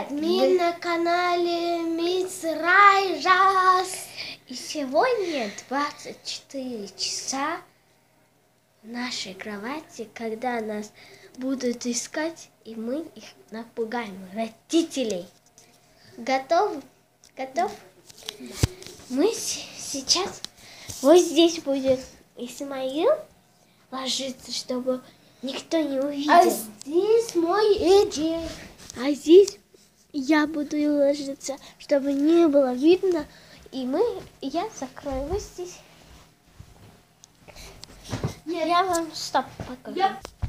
Привет! Мы на канале Мисс Райжас. И сегодня 24 часа в нашей кровати, когда нас будут искать, и мы их напугаем, родителей. Готов? Готов? Мы сейчас вот здесь будет Исмаил ложиться, чтобы никто не увидел. А здесь мой Эджи. А здесь я буду ложиться, чтобы не было видно. И я закрою вот здесь. Нет. Я вам стоп покажу.